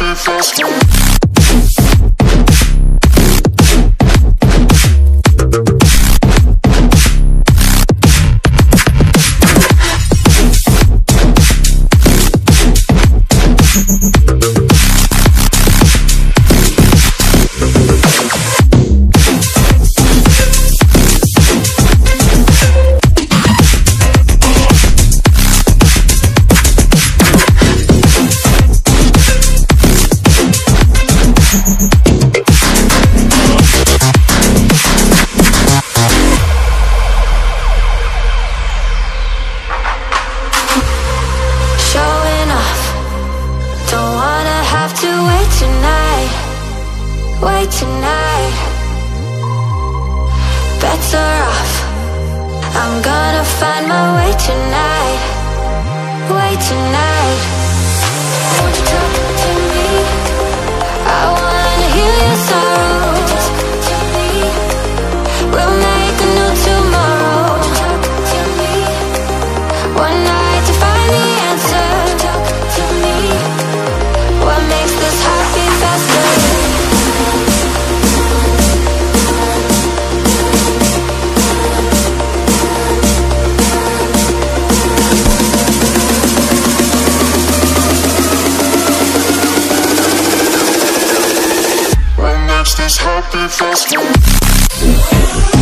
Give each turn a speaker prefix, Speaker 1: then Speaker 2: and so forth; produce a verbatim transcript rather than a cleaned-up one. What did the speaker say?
Speaker 1: happy faster.
Speaker 2: Wait tonight, better off. I'm gonna find my way tonight. Wait tonight. Won't you talk to me? I wanna heal your sorrows. Talk to me. We'll make a new tomorrow. Talk to me. One night to find the answer. Talk to me. What makes this happy faster? This happy faster.